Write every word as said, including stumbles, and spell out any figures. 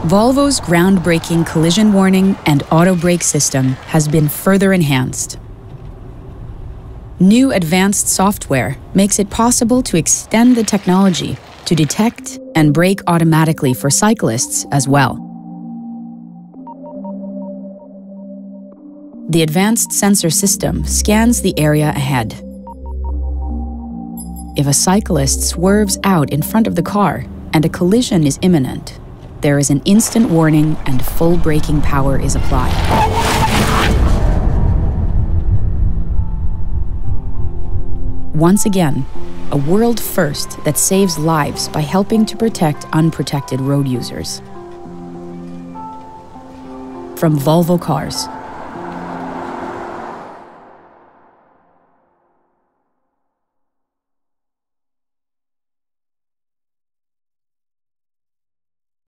Volvo's groundbreaking collision warning and auto brake system has been further enhanced. New advanced software makes it possible to extend the technology to detect and brake automatically for cyclists as well. The advanced sensor system scans the area ahead. If a cyclist swerves out in front of the car and a collision is imminent, there is an instant warning and full braking power is applied. Once again, a world first that saves lives by helping to protect unprotected road users. From Volvo Cars,